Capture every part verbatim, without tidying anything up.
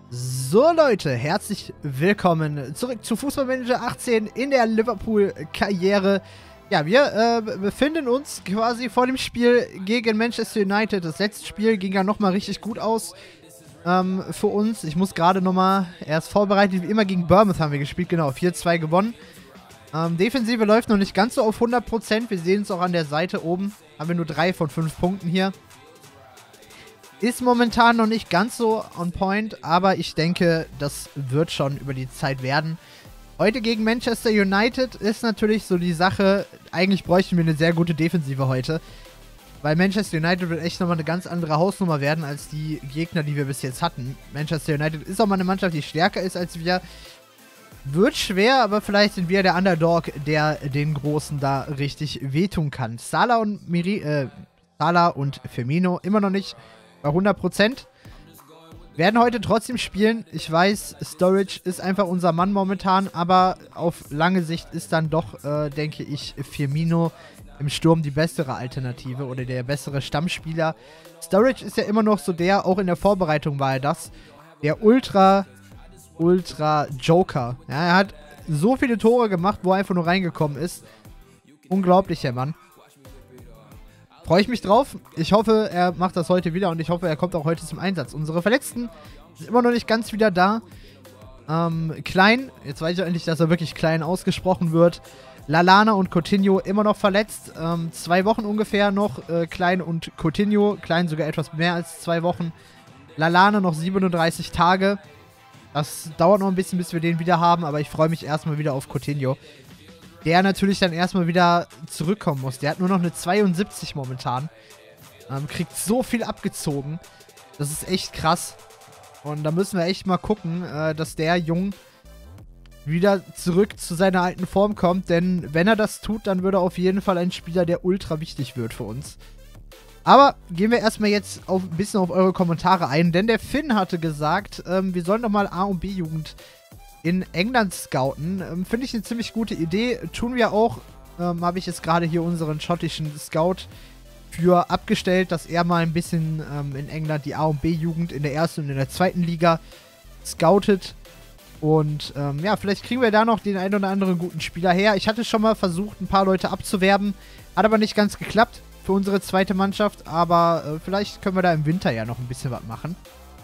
So Leute, herzlich willkommen zurück zu Fußballmanager achtzehn in der Liverpool-Karriere. Ja, wir äh, befinden uns quasi vor dem Spiel gegen Manchester United. Das letzte Spiel ging ja nochmal richtig gut aus ähm, für uns. Ich muss gerade nochmal, erst vorbereitet, wie immer gegen Bournemouth haben wir gespielt, genau, vier zwei gewonnen. Ähm, Defensive läuft noch nicht ganz so auf hundert Prozent. Wir sehen es auch an der Seite oben. Haben wir nur drei von fünf Punkten hier. Ist momentan noch nicht ganz so on point, aber ich denke, das wird schon über die Zeit werden. Heute gegen Manchester United ist natürlich so die Sache, eigentlich bräuchten wir eine sehr gute Defensive heute. Weil Manchester United wird echt nochmal eine ganz andere Hausnummer werden als die Gegner, die wir bis jetzt hatten. Manchester United ist auch mal eine Mannschaft, die stärker ist als wir. Wird schwer, aber vielleicht sind wir der Underdog, der den Großen da richtig wehtun kann. Salah und, Miri, äh, Salah und Firmino immer noch nicht bei hundert Prozent. Werden heute trotzdem spielen. Ich weiß, Sturridge ist einfach unser Mann momentan, aber auf lange Sicht ist dann doch, äh, denke ich, Firmino im Sturm die bessere Alternative oder der bessere Stammspieler. Sturridge ist ja immer noch so der, auch in der Vorbereitung war er das, der Ultra, Ultra Joker. Ja, er hat so viele Tore gemacht, wo er einfach nur reingekommen ist. Unglaublich, der Mann. Freue ich mich drauf. Ich hoffe, er macht das heute wieder und ich hoffe, er kommt auch heute zum Einsatz. Unsere Verletzten sind immer noch nicht ganz wieder da. Ähm, Klein, jetzt weiß ich endlich, dass er wirklich Klein ausgesprochen wird. Lallana und Coutinho immer noch verletzt. Ähm, zwei Wochen ungefähr noch. Äh, Klein und Coutinho. Klein sogar etwas mehr als zwei Wochen. Lallana noch siebenunddreißig Tage. Das dauert noch ein bisschen, bis wir den wieder haben, aber ich freue mich erstmal wieder auf Coutinho. Der natürlich dann erstmal wieder zurückkommen muss. Der hat nur noch eine zweiundsiebzig momentan. Ähm, kriegt so viel abgezogen. Das ist echt krass. Und da müssen wir echt mal gucken, äh, dass der Jung wieder zurück zu seiner alten Form kommt. Denn wenn er das tut, dann würde er auf jeden Fall ein Spieler, der ultra wichtig wird für uns. Aber gehen wir erstmal jetzt auf, ein bisschen auf eure Kommentare ein. Denn der Finn hatte gesagt, ähm, wir sollen doch mal A- und B-Jugend in England scouten. Ähm, Finde ich eine ziemlich gute Idee. Tun wir auch. Ähm, Habe ich jetzt gerade hier unseren schottischen Scout für abgestellt, dass er mal ein bisschen ähm, in England die A- und B-Jugend in der ersten und in der zweiten Liga scoutet. Und ähm, ja, vielleicht kriegen wir da noch den einen oder anderen guten Spieler her. Ich hatte schon mal versucht, ein paar Leute abzuwerben. Hat aber nicht ganz geklappt für unsere zweite Mannschaft. Aber äh, vielleicht können wir da im Winter ja noch ein bisschen was machen.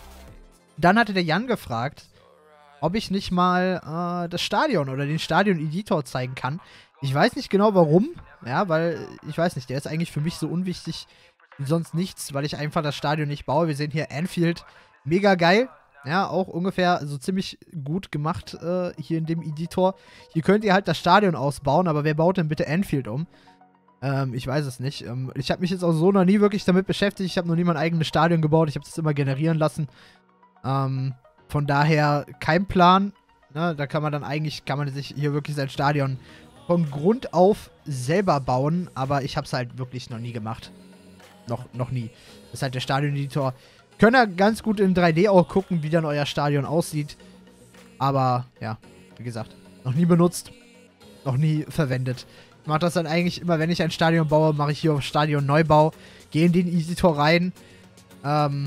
Dann hatte der Jan gefragt, ob ich nicht mal äh, das Stadion oder den Stadion-Editor zeigen kann. Ich weiß nicht genau warum, ja, weil, ich weiß nicht, der ist eigentlich für mich so unwichtig wie sonst nichts, weil ich einfach das Stadion nicht baue. Wir sehen hier Anfield, mega geil, ja, auch ungefähr so ziemlich gut gemacht äh, hier in dem Editor. Hier könnt ihr halt das Stadion ausbauen, aber wer baut denn bitte Anfield um? Ähm, ich weiß es nicht. Ähm, ich habe mich jetzt auch so noch nie wirklich damit beschäftigt. Ich habe noch nie mein eigenes Stadion gebaut, ich habe das immer generieren lassen. Ähm... Von daher kein Plan. Ne, da kann man dann eigentlich, kann man sich hier wirklich sein Stadion von Grund auf selber bauen. Aber ich habe es halt wirklich noch nie gemacht. Noch, noch nie. Das ist halt der Stadion-Editor. Könnt ihr ganz gut in drei D auch gucken, wie dann euer Stadion aussieht. Aber, ja, wie gesagt, noch nie benutzt. Noch nie verwendet. Ich mache das dann eigentlich immer, wenn ich ein Stadion baue, mache ich hier auf Stadion Neubau. Gehe in den Editor rein. Ähm...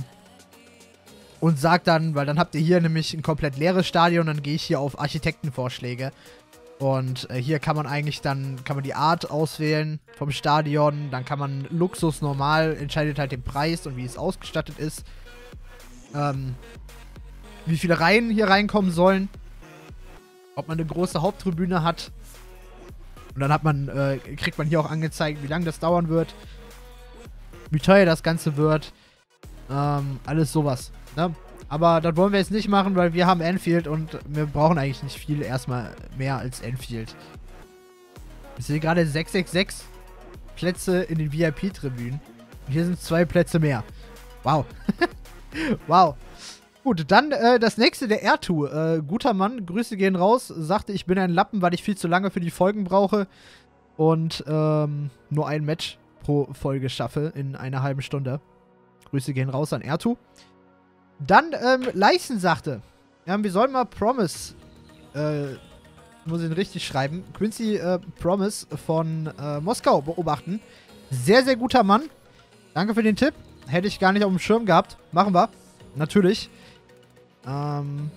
Und sag dann, weil dann habt ihr hier nämlich ein komplett leeres Stadion, dann gehe ich hier auf Architektenvorschläge. Und äh, hier kann man eigentlich dann, kann man die Art auswählen vom Stadion, dann kann man Luxus normal, entscheidet halt den Preis und wie es ausgestattet ist. Ähm, wie viele Reihen hier reinkommen sollen. Ob man eine große Haupttribüne hat. Und dann hat man, äh, kriegt man hier auch angezeigt, wie lange das dauern wird. Wie teuer das Ganze wird. Ähm, alles sowas. Ne? Aber das wollen wir jetzt nicht machen, weil wir haben Anfield und wir brauchen eigentlich nicht viel erstmal mehr als Anfield. Ich sehe gerade sechs sechs sechs Plätze in den V I P-Tribünen. Und hier sind zwei Plätze mehr. Wow. Wow. Gut, dann äh, das nächste, der Ertu. Äh, guter Mann, Grüße gehen raus. Sagte, ich bin ein Lappen, weil ich viel zu lange für die Folgen brauche. Und ähm, nur ein Match pro Folge schaffe in einer halben Stunde. Grüße gehen raus an Ertu. Dann, ähm, Leisen sagte, ja, wir sollen mal Promise, äh, muss ich ihn richtig schreiben, Quincy äh, Promise von äh, Moskau beobachten. Sehr, sehr guter Mann. Danke für den Tipp. Hätte ich gar nicht auf dem Schirm gehabt. Machen wir. Natürlich. Ähm,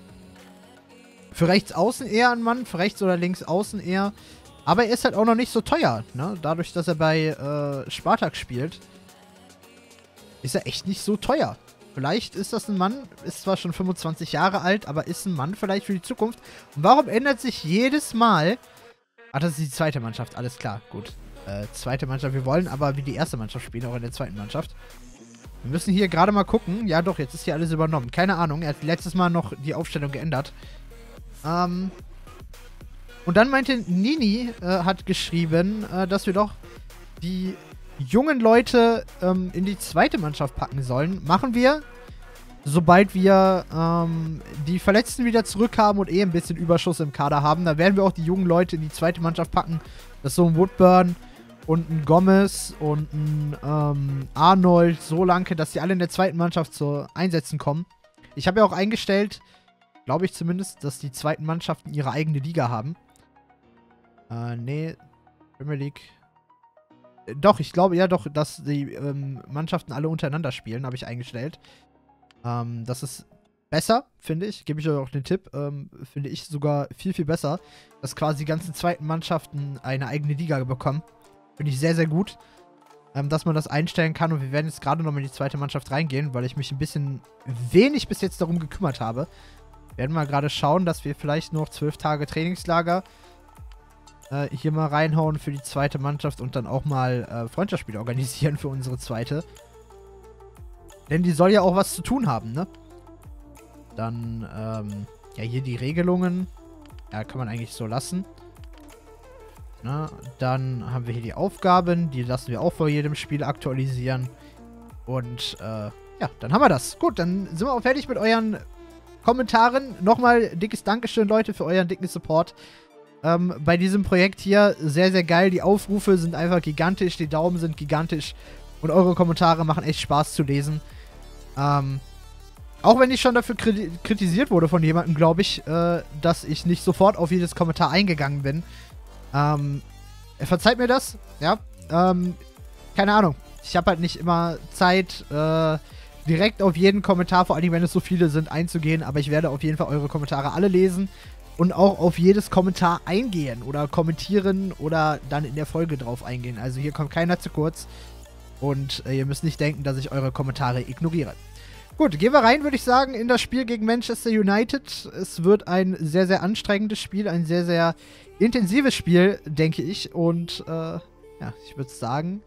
für rechts außen eher ein Mann, für rechts oder links außen eher. Aber er ist halt auch noch nicht so teuer, ne? Dadurch, dass er bei äh, Spartak spielt, ist er echt nicht so teuer. Vielleicht ist das ein Mann, ist zwar schon fünfundzwanzig Jahre alt, aber ist ein Mann vielleicht für die Zukunft. Und warum ändert sich jedes Mal... Ach, das ist die zweite Mannschaft, alles klar, gut. Äh, zweite Mannschaft, wir wollen aber wie die erste Mannschaft spielen, auch in der zweiten Mannschaft. Wir müssen hier gerade mal gucken. Ja doch, jetzt ist hier alles übernommen. Keine Ahnung, er hat letztes Mal noch die Aufstellung geändert. Ähm... Und dann meinte Nini, äh, hat geschrieben, äh, dass wir doch die jungen Leute ähm, in die zweite Mannschaft packen sollen. Machen wir, sobald wir ähm, die Verletzten wieder zurück haben und eh ein bisschen Überschuss im Kader haben. Dann werden wir auch die jungen Leute in die zweite Mannschaft packen. Das ist so ein Woodburn und ein Gomez und ein ähm, Arnold, Solanke, dass die alle in der zweiten Mannschaft zu Einsätzen kommen. Ich habe ja auch eingestellt, glaube ich zumindest, dass die zweiten Mannschaften ihre eigene Liga haben. Äh, nee, Premier League. Äh, doch, ich glaube ja doch, dass die ähm, Mannschaften alle untereinander spielen, habe ich eingestellt. Ähm, das ist besser, finde ich. Gebe ich euch auch den Tipp. Ähm, finde ich sogar viel, viel besser, dass quasi die ganzen zweiten Mannschaften eine eigene Liga bekommen. Finde ich sehr, sehr gut, ähm, dass man das einstellen kann. Und wir werden jetzt gerade noch mal in die zweite Mannschaft reingehen, weil ich mich ein bisschen wenig bis jetzt darum gekümmert habe. Wir werden mal gerade schauen, dass wir vielleicht noch zwölf Tage Trainingslager hier mal reinhauen für die zweite Mannschaft und dann auch mal äh, Freundschaftsspiele organisieren für unsere zweite. Denn die soll ja auch was zu tun haben, ne? Dann, ähm, ja, hier die Regelungen. Ja, kann man eigentlich so lassen. Na, dann haben wir hier die Aufgaben. Die lassen wir auch vor jedem Spiel aktualisieren. Und, äh, ja, dann haben wir das. Gut, dann sind wir auch fertig mit euren Kommentaren. Nochmal dickes Dankeschön, Leute, für euren dicken Support. Ähm, bei diesem Projekt hier sehr, sehr geil. Die Aufrufe sind einfach gigantisch, die Daumen sind gigantisch und eure Kommentare machen echt Spaß zu lesen. Ähm, auch wenn ich schon dafür kri kritisiert wurde von jemandem, glaube ich, äh, dass ich nicht sofort auf jedes Kommentar eingegangen bin. Ähm, er verzeiht mir das, ja. Ähm, keine Ahnung. Ich habe halt nicht immer Zeit, äh, direkt auf jeden Kommentar, vor allem wenn es so viele sind, einzugehen, aber ich werde auf jeden Fall eure Kommentare alle lesen. Und auch auf jedes Kommentar eingehen oder kommentieren oder dann in der Folge drauf eingehen. Also hier kommt keiner zu kurz. Und äh, ihr müsst nicht denken, dass ich eure Kommentare ignoriere. Gut, gehen wir rein, würde ich sagen, in das Spiel gegen Manchester United. Es wird ein sehr, sehr anstrengendes Spiel, ein sehr, sehr intensives Spiel, denke ich. Und äh, ja, ich würde sagen,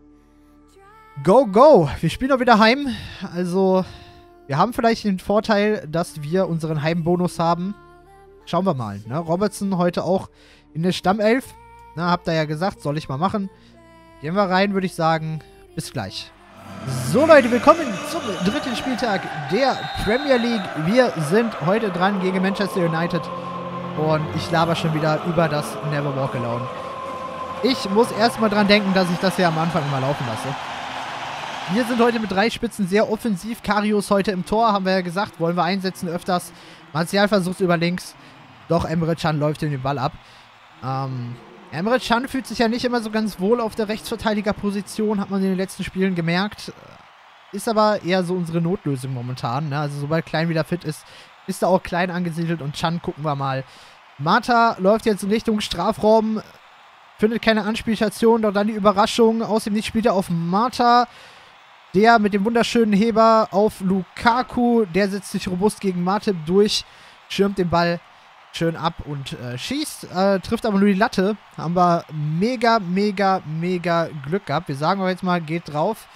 go, go! Wir spielen auch wieder heim. Also, wir haben vielleicht den Vorteil, dass wir unseren Heimbonus haben. Schauen wir mal, ne? Robertson heute auch in der Stammelf. Na, habt ihr ja gesagt, soll ich mal machen. Gehen wir rein, würde ich sagen. Bis gleich. So, Leute, willkommen zum dritten Spieltag der Premier League. Wir sind heute dran gegen Manchester United. Und ich laber schon wieder über das Never Walk Alone. Ich muss erstmal dran denken, dass ich das hier am Anfang immer laufen lasse. Wir sind heute mit drei Spitzen sehr offensiv. Karius heute im Tor, haben wir ja gesagt. Wollen wir einsetzen öfters. Martial versucht über links. Doch Emre Can läuft ihm den Ball ab. Ähm, Emre Can fühlt sich ja nicht immer so ganz wohl auf der Rechtsverteidigerposition, hat man in den letzten Spielen gemerkt. Ist aber eher so unsere Notlösung momentan. Ne? Also sobald Klein wieder fit ist, ist er auch Klein angesiedelt und Can gucken wir mal. Mata läuft jetzt in Richtung Strafraum, findet keine Anspielstation, doch dann die Überraschung. Aus dem Nichts spielt er auf Mata. Der mit dem wunderschönen Heber auf Lukaku. Der setzt sich robust gegen Matip durch, schirmt den Ball schön ab und äh, schießt, äh, trifft aber nur die Latte. Haben wir mega, mega, mega Glück gehabt. Wir sagen aber jetzt mal, geht drauf.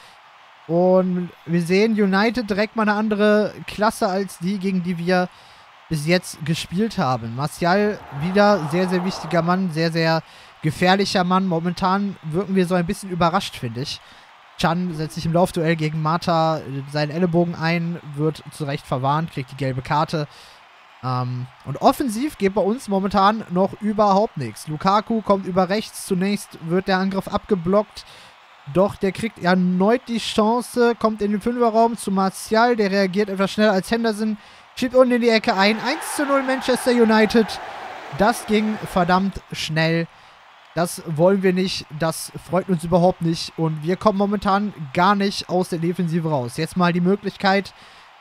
Und wir sehen United direkt mal eine andere Klasse als die, gegen die wir bis jetzt gespielt haben. Martial wieder sehr, sehr wichtiger Mann, sehr, sehr gefährlicher Mann. Momentan wirken wir so ein bisschen überrascht, finde ich. Can setzt sich im Laufduell gegen Mata seinen Ellenbogen ein, wird zu Recht verwarnt, kriegt die gelbe Karte. Ähm, und offensiv geht bei uns momentan noch überhaupt nichts. Lukaku kommt über rechts. Zunächst wird der Angriff abgeblockt. Doch der kriegt erneut die Chance. Kommt in den Fünferraum zu Martial. Der reagiert etwas schneller als Henderson. Schiebt unten in die Ecke ein. eins zu null Manchester United. Das ging verdammt schnell. Das wollen wir nicht. Das freut uns überhaupt nicht. Und wir kommen momentan gar nicht aus der Defensive raus. Jetzt mal die Möglichkeit,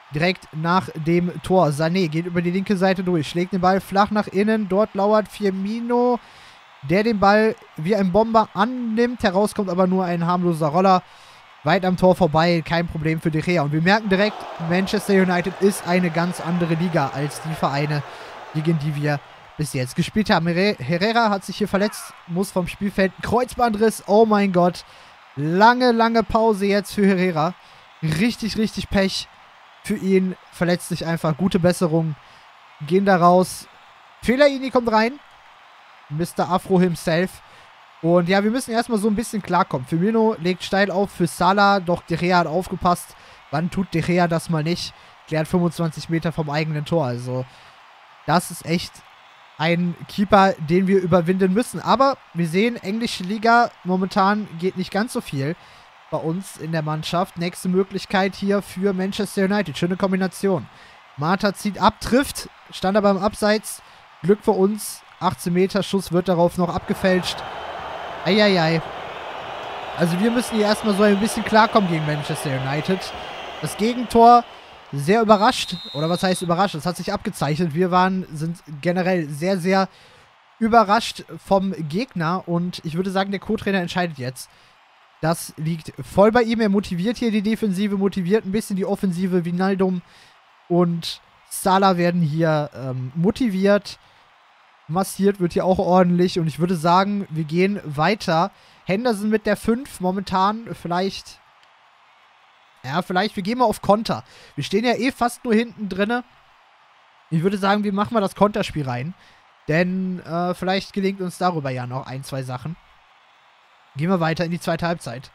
direkt nach dem Tor. Sané geht über die linke Seite durch, schlägt den Ball flach nach innen. Dort lauert Firmino, der den Ball wie ein Bomber annimmt. Herauskommt aber nur ein harmloser Roller. Weit am Tor vorbei, kein Problem für De Gea. Und wir merken direkt, Manchester United ist eine ganz andere Liga als die Vereine, gegen die wir bis jetzt gespielt haben. Herrera hat sich hier verletzt, muss vom Spielfeld. Kreuzbandriss, oh mein Gott. Lange, lange Pause jetzt für Herrera. Richtig, richtig Pech für ihn. Verletzt sich einfach. Gute Besserung. Gehen da raus. Fellaini kommt rein. Mister Afro himself. Und ja, wir müssen erstmal so ein bisschen klarkommen. Firmino legt steil auf für Salah, doch De Gea hat aufgepasst. Wann tut De Gea das mal nicht? Klärt fünfundzwanzig Meter vom eigenen Tor. Also, das ist echt ein Keeper, den wir überwinden müssen. Aber wir sehen, englische Liga, momentan geht nicht ganz so viel bei uns in der Mannschaft. Nächste Möglichkeit hier für Manchester United. Schöne Kombination. Mata zieht ab, trifft, stand aber im Abseits. Glück für uns. achtzehn Meter Schuss wird darauf noch abgefälscht. Eieiei. Also wir müssen hier erstmal so ein bisschen klarkommen gegen Manchester United. Das Gegentor sehr überrascht. Oder was heißt überrascht? Das hat sich abgezeichnet. Wir waren, sind generell sehr, sehr überrascht vom Gegner. Und ich würde sagen, der Co-Trainer entscheidet jetzt. Das liegt voll bei ihm. Er motiviert hier die Defensive, motiviert ein bisschen die Offensive. Wijnaldum und Salah werden hier ähm, motiviert. Massiert wird hier auch ordentlich. Und ich würde sagen, wir gehen weiter. Henderson mit der fünf. Momentan vielleicht... Ja, vielleicht, wir gehen mal auf Konter. Wir stehen ja eh fast nur hinten drinne. Ich würde sagen, wir machen mal das Konterspiel rein. Denn äh, vielleicht gelingt uns darüber ja noch ein, zwei Sachen. Gehen wir weiter in die zweite Halbzeit.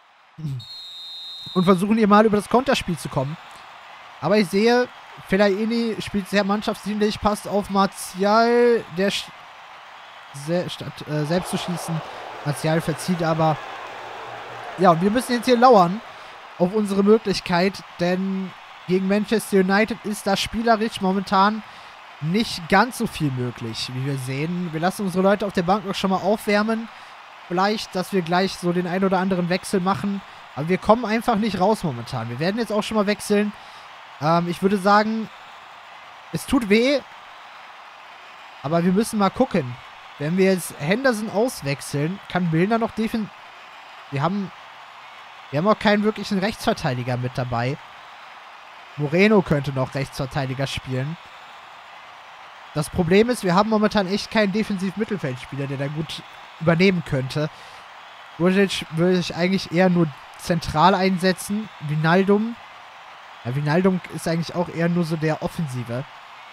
Und versuchen hier mal über das Konterspiel zu kommen. Aber ich sehe, Fellaini spielt sehr mannschaftsdienlich, passt auf Martial, der se statt äh, selbst zu schießen. Martial verzieht aber. Ja, und wir müssen jetzt hier lauern auf unsere Möglichkeit, denn gegen Manchester United ist da spielerisch momentan nicht ganz so viel möglich, wie wir sehen. Wir lassen unsere Leute auf der Bank noch schon mal aufwärmen. Vielleicht, dass wir gleich so den ein oder anderen Wechsel machen. Aber wir kommen einfach nicht raus momentan. Wir werden jetzt auch schon mal wechseln. Ähm, ich würde sagen, es tut weh. Aber wir müssen mal gucken. Wenn wir jetzt Henderson auswechseln, kann Milner noch definitiv... Wir haben... Wir haben auch keinen wirklichen Rechtsverteidiger mit dabei. Moreno könnte noch Rechtsverteidiger spielen. Das Problem ist, wir haben momentan echt keinen Defensiv-Mittelfeldspieler, der da gut übernehmen könnte. Vujic würde ich eigentlich eher nur zentral einsetzen. Wijnaldum. Ja, Wijnaldum ist eigentlich auch eher nur so der Offensive.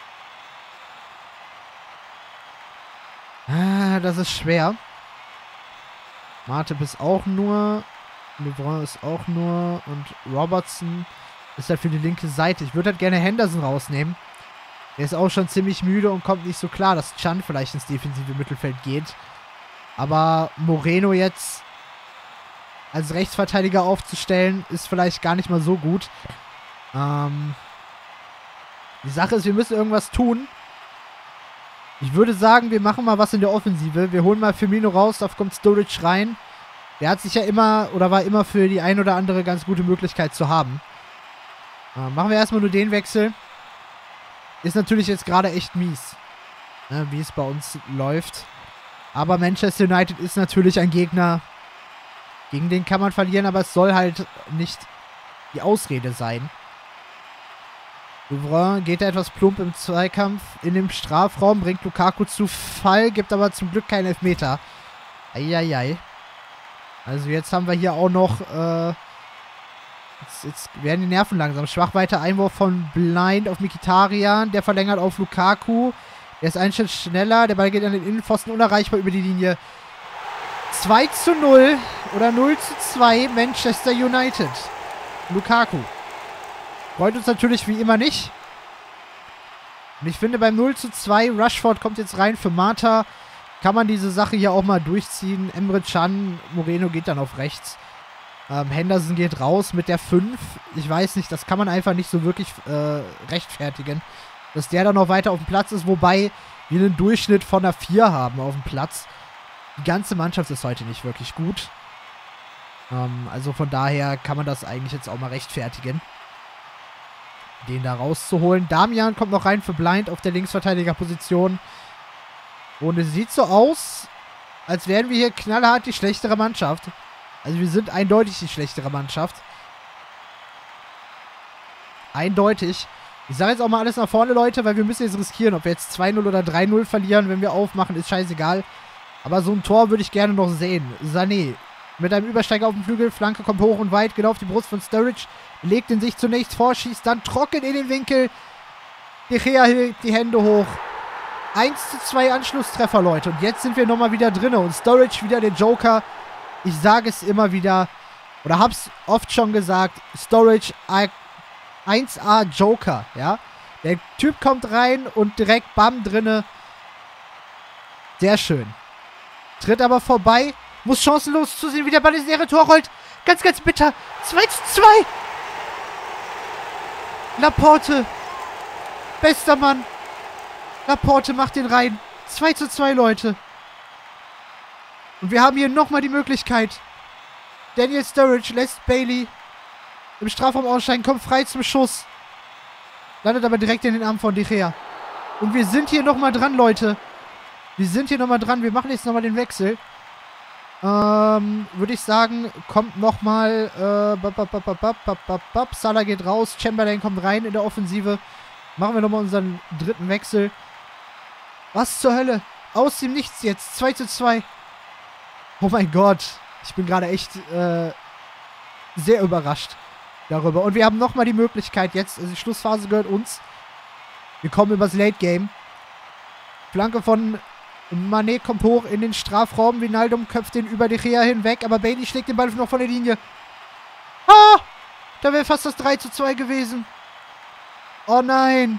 Ah, das ist schwer. Matip ist auch nur... Lebrun ist auch nur und Robertson ist halt für die linke Seite. Ich würde halt gerne Henderson rausnehmen. Der ist auch schon ziemlich müde und kommt nicht so klar, dass Can vielleicht ins defensive Mittelfeld geht. Aber Moreno jetzt als Rechtsverteidiger aufzustellen, ist vielleicht gar nicht mal so gut. Ähm die Sache ist, wir müssen irgendwas tun. Ich würde sagen, wir machen mal was in der Offensive. Wir holen mal Firmino raus, da kommt Sturridge rein. Der hat sich ja immer, oder war immer für die ein oder andere ganz gute Möglichkeit zu haben. Äh, machen wir erstmal nur den Wechsel. Ist natürlich jetzt gerade echt mies, ne, wie es bei uns läuft. Aber Manchester United ist natürlich ein Gegner, gegen den kann man verlieren, aber es soll halt nicht die Ausrede sein. Lebrun geht da etwas plump im Zweikampf in dem Strafraum, bringt Lukaku zu Fall, gibt aber zum Glück keinen Elfmeter. Eieiei. Also jetzt haben wir hier auch noch, äh, jetzt, jetzt werden die Nerven langsam. Schwach weiter Einwurf von Blind auf Mkhitaryan, der verlängert auf Lukaku. Der ist einen Schritt schneller, der Ball geht an den Innenpfosten, unerreichbar über die Linie. zwei zu null oder null zu zwei Manchester United. Lukaku. Freut uns natürlich wie immer nicht. Und ich finde beim null zu zwei, Rashford kommt jetzt rein für Mata. Kann man diese Sache hier auch mal durchziehen. Emre Can, Moreno geht dann auf rechts. Ähm, Henderson geht raus mit der fünf. Ich weiß nicht, das kann man einfach nicht so wirklich äh, rechtfertigen. Dass der dann noch weiter auf dem Platz ist, wobei wir einen Durchschnitt von einer vier haben auf dem Platz. Die ganze Mannschaft ist heute nicht wirklich gut. Ähm, also von daher kann man das eigentlich jetzt auch mal rechtfertigen. den da rauszuholen. Damian kommt noch rein für Blind auf der Linksverteidigerposition. Und es sieht so aus, als wären wir hier knallhart die schlechtere Mannschaft. Also wir sind eindeutig die schlechtere Mannschaft. Eindeutig. Ich sage jetzt auch mal alles nach vorne, Leute, weil wir müssen jetzt riskieren. Ob wir jetzt zwei null oder drei null verlieren, wenn wir aufmachen, ist scheißegal. Aber so ein Tor würde ich gerne noch sehen. Sané mit einem Übersteiger auf dem Flügel. Flanke kommt hoch und weit, genau auf die Brust von Sturridge. Legt ihn sich zunächst vor, schießt dann trocken in den Winkel. De Gea hält die Hände hoch. eins zu zwei Anschlusstreffer, Leute. Und jetzt sind wir nochmal wieder drin. Und Sturridge wieder der Joker. Ich sage es immer wieder. Oder hab's oft schon gesagt. Sturridge eins A Joker, ja. Der Typ kommt rein und direkt bam drinne. Sehr schön. Tritt aber vorbei. Muss chancenlos zusehen, wie der Ball ins leere Tor rollt. Ganz, ganz bitter. zwei zu zwei. Laporte. Bester Mann. Laporte macht den rein. zwei zu zwei, Leute. Und wir haben hier nochmal die Möglichkeit. Daniel Sturridge lässt Bailey im Strafraum aussteigen, kommt frei zum Schuss. Landet aber direkt in den Arm von De Gea. Und wir sind hier nochmal dran, Leute. Wir sind hier nochmal dran. Wir machen jetzt nochmal den Wechsel. Ähm, würde ich sagen, kommt nochmal. Äh, Salah geht raus. Chamberlain kommt rein in der Offensive. Machen wir nochmal unseren dritten Wechsel. Was zur Hölle? Aus dem Nichts jetzt. zwei zu zwei. Oh mein Gott. Ich bin gerade echt äh, sehr überrascht darüber. Und wir haben nochmal die Möglichkeit jetzt. Also die Schlussphase gehört uns. Wir kommen übers Late Game. Flanke von Mané kommt hoch in den Strafraum. Wijnaldum köpft den über De Gea hinweg. Aber Bailey schlägt den Ball noch von der Linie. Ah! Da wäre fast das drei zu zwei gewesen. Oh nein.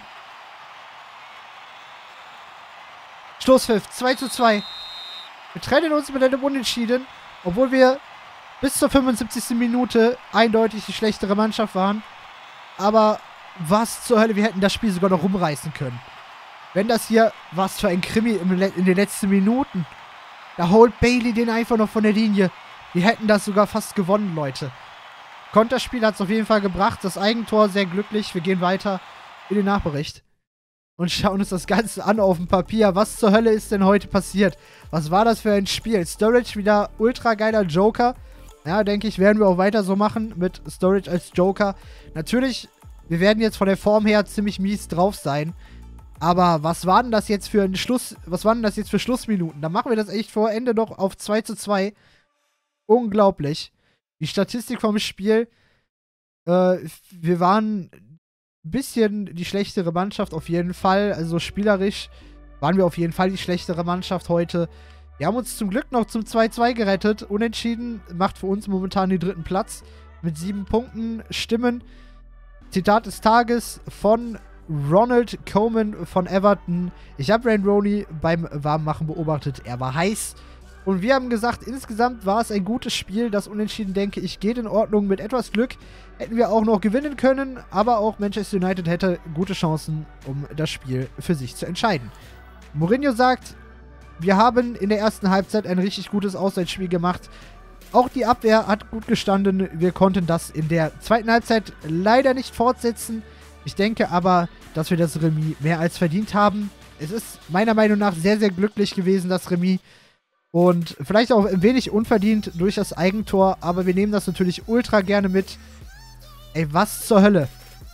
Schlusspfiff. zwei zu zwei. Wir trennen uns mit einem Unentschieden. Obwohl wir bis zur fünfundsiebzigsten Minute eindeutig die schlechtere Mannschaft waren. Aber was zur Hölle, wir hätten das Spiel sogar noch rumreißen können. Wenn das hier, was für ein Krimi in den letzten Minuten. Da holt Bailey den einfach noch von der Linie. Wir hätten das sogar fast gewonnen, Leute. Konterspiel hat es auf jeden Fall gebracht. Das Eigentor sehr glücklich. Wir gehen weiter in den Nachbericht. Und schauen uns das Ganze an auf dem Papier. Was zur Hölle ist denn heute passiert? Was war das für ein Spiel? Sturridge wieder ultra geiler Joker. Ja, denke ich, werden wir auch weiter so machen mit Sturridge als Joker. Natürlich, wir werden jetzt von der Form her ziemlich mies drauf sein. Aber was war denn das jetzt für ein Schluss, was waren denn das jetzt für Schlussminuten? Da machen wir das echt vor Ende noch auf zwei zu zwei. Unglaublich. Die Statistik vom Spiel. Äh, wir waren ein bisschen die schlechtere Mannschaft auf jeden Fall. Also spielerisch waren wir auf jeden Fall die schlechtere Mannschaft heute. Wir haben uns zum Glück noch zum zwei zu zwei gerettet. Unentschieden macht für uns momentan den dritten Platz. Mit sieben Punkten Stimmen. Zitat des Tages von Ronald Koeman von Everton. Ich habe Wayne Rooney beim Warmmachen beobachtet. Er war heiß. Und wir haben gesagt, insgesamt war es ein gutes Spiel. Das Unentschieden, denke ich, geht in Ordnung. Mit etwas Glück hätten wir auch noch gewinnen können. Aber auch Manchester United hätte gute Chancen, um das Spiel für sich zu entscheiden. Mourinho sagt, wir haben in der ersten Halbzeit ein richtig gutes Auswärtsspiel gemacht. Auch die Abwehr hat gut gestanden. Wir konnten das in der zweiten Halbzeit leider nicht fortsetzen. Ich denke aber, dass wir das Remis mehr als verdient haben. Es ist meiner Meinung nach sehr, sehr glücklich gewesen, das Remis. Und vielleicht auch ein wenig unverdient durch das Eigentor. Aber wir nehmen das natürlich ultra gerne mit. Ey, was zur Hölle.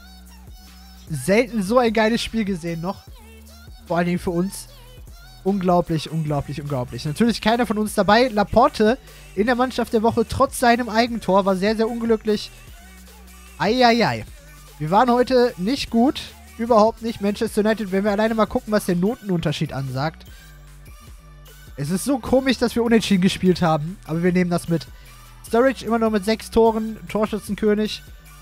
Selten so ein geiles Spiel gesehen noch. Vor allen Dingen für uns. Unglaublich, unglaublich, unglaublich. Natürlich keiner von uns dabei. Laporte in der Mannschaft der Woche trotz seinem Eigentor war sehr, sehr unglücklich. Eieiei. Wir waren heute nicht gut. Überhaupt nicht. Manchester United, wenn wir alleine mal gucken, was der Notenunterschied ansagt. Es ist so komisch, dass wir unentschieden gespielt haben. Aber wir nehmen das mit. Sturridge immer noch mit sechs Toren. Torschützenkönig.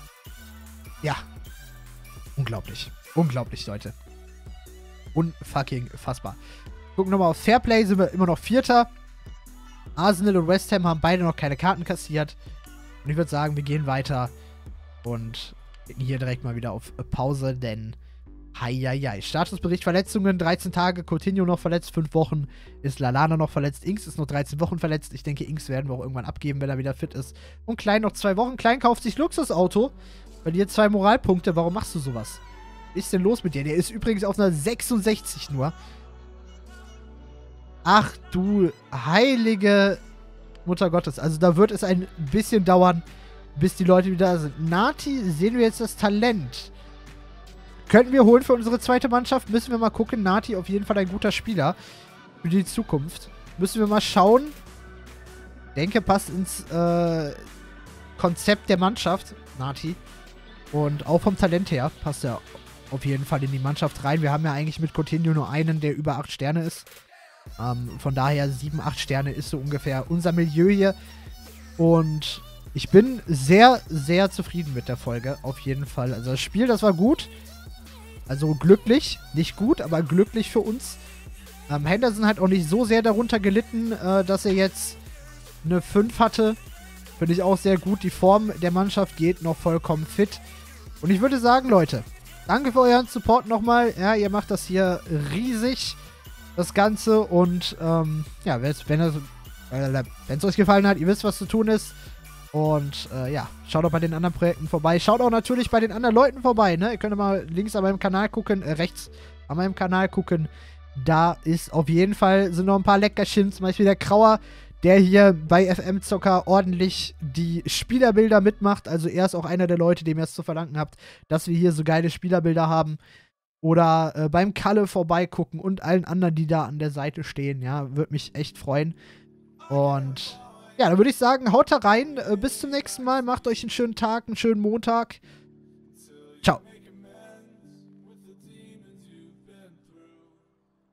Ja. Unglaublich. Unglaublich, Leute. Unfucking fassbar. Gucken nochmal auf Fairplay. Sind wir immer noch Vierter. Arsenal und West Ham haben beide noch keine Karten kassiert. Und ich würde sagen, wir gehen weiter. Und hier direkt mal wieder auf Pause, denn Heieiei. Statusbericht Verletzungen, dreizehn Tage, Coutinho noch verletzt, fünf Wochen, ist Lallana noch verletzt, Ings ist noch dreizehn Wochen verletzt. Ich denke, Ings werden wir auch irgendwann abgeben, wenn er wieder fit ist. Und Klein noch zwei Wochen. Klein kauft sich Luxusauto, verliert zwei Moralpunkte. Warum machst du sowas? Was ist denn los mit dir? Der ist übrigens auf einer sechsundsechzig nur. Ach du heilige Mutter Gottes. Also da wird es ein bisschen dauern, bis die Leute wieder da sind. Nati, sehen wir jetzt das Talent. Könnten wir holen für unsere zweite Mannschaft. Müssen wir mal gucken. Nati auf jeden Fall ein guter Spieler für die Zukunft. Müssen wir mal schauen. Denke, passt ins äh, Konzept der Mannschaft. Nati. Und auch vom Talent her passt er auf jeden Fall in die Mannschaft rein. Wir haben ja eigentlich mit Coutinho nur einen, der über acht Sterne ist. Ähm, von daher sieben, acht Sterne ist so ungefähr unser Milieu hier. Und ich bin sehr, sehr zufrieden mit der Folge. Auf jeden Fall. Also das Spiel, das war gut. Also glücklich. Nicht gut, aber glücklich für uns. Ähm, Henderson hat auch nicht so sehr darunter gelitten, äh, dass er jetzt eine fünf hatte. Finde ich auch sehr gut. Die Form der Mannschaft geht noch vollkommen fit. Und ich würde sagen, Leute, danke für euren Support nochmal. Ja, ihr macht das hier riesig, das Ganze. Und ähm, ja, wenn es äh, euch gefallen hat, ihr wisst, was zu tun ist. Und äh, ja, schaut auch bei den anderen Projekten vorbei. Schaut auch natürlich bei den anderen Leuten vorbei, ne? Ihr könnt mal links an meinem Kanal gucken, äh, rechts an meinem Kanal gucken. Da ist auf jeden Fall, sind noch ein paar Leckerchen. Zum Beispiel der Krauer, der hier bei F M Zocker ordentlich die Spielerbilder mitmacht. Also er ist auch einer der Leute, dem ihr es zu verdanken habt, dass wir hier so geile Spielerbilder haben. Oder äh, beim Kalle vorbeigucken und allen anderen, die da an der Seite stehen. Ja, würde mich echt freuen. Und ja, dann würde ich sagen, haut da rein. Äh, bis zum nächsten Mal. Macht euch einen schönen Tag, einen schönen Montag. Ciao.